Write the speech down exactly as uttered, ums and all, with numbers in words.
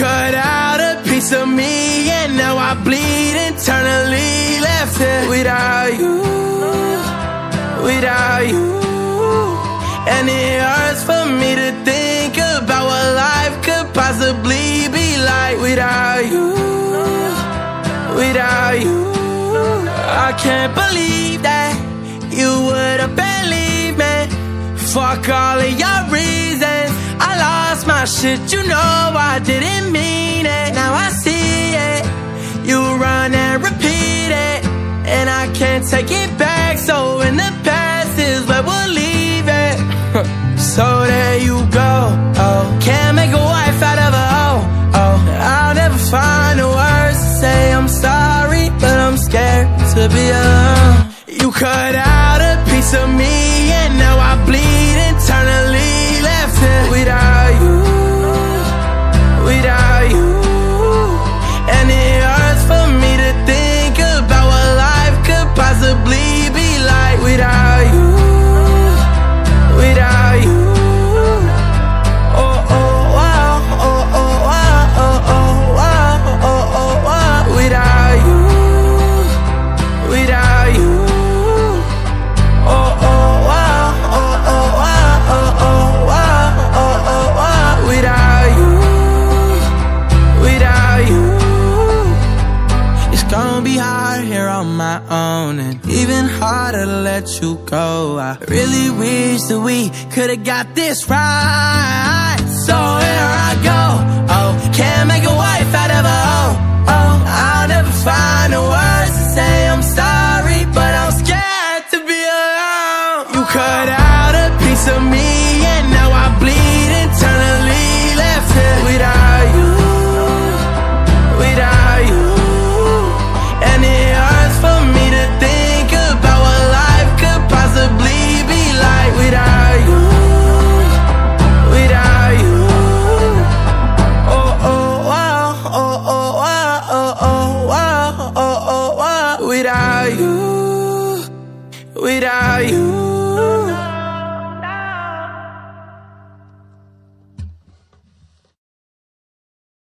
cut out a piece of me, and now I bleed internally. Left here without you, without you. And it hurts for me to think about what life could possibly be like without you, without you. I can't believe that you would've believed me. Fuck all of your reasons. I lost my shit, you know I didn't mean it. Now I see it, you run and repeat it, and I can't take it back. So in the past is where we'll leave it. So there you go, oh. Can't make a wife out of a hoe, oh. I'll never find the words to say I'm sorry, but I'm scared to be alone. You cut out a piece of me, and now I bleed internally. Left here without you, without you. And it hurts for me to think about what life could possibly be like without you, without you. Oh, oh, wow, oh, oh, wow, oh, oh, wow, oh, oh, wow. Without you, without you. Oh, oh, wow, oh, oh, wow, oh, oh, wow, oh, oh, wow. Without you, without you. It's gonna be hard here on my own, and even harder to let you go. I really wish that we could've got this right. So here I go, oh. Can't make a wife out of a hoe, oh. I'll never find the words to say I'm sorry, but I'm scared to be alone. You cut out a piece of me, and now I bleed internally. Left here without you, without you. And it hurts for me to think about what life could possibly be like without you, without you. Oh, oh, wow, oh, oh, wow, oh, oh, wow, oh, oh, wow. Without you, without you.